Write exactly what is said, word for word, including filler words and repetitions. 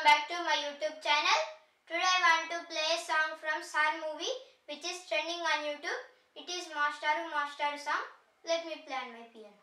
welcome back to my YouTube channel. Today I want to play a song from Mastaaru movie which is trending on YouTube. It is Mastaaru Mastaaru song. Let me play on my piano.